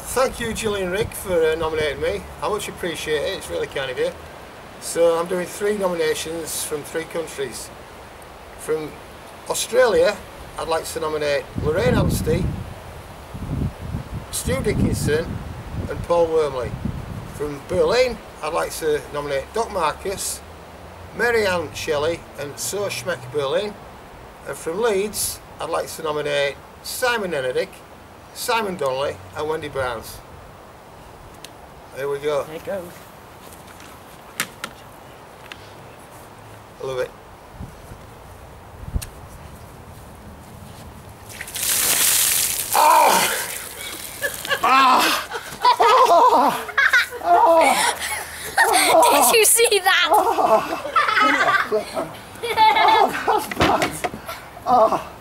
thank you Gillian Rigg for nominating me. I much appreciate it, it's really kind of you. So I'm doing 3 nominations from 3 countries. From Australia, I'd like to nominate Lorraine Anstey, Stu Dickinson and Paul Wormley. From Berlin, I'd like to nominate Doc Marcus, Mary Ann Shelley and So Schmeck Berlin. And from Leeds, I'd like to nominate Simon Enedick, Simon Donnelly and Wendy Browns. There we go. There it goes. I love it. Did you see that? Oh, that's bad. Oh.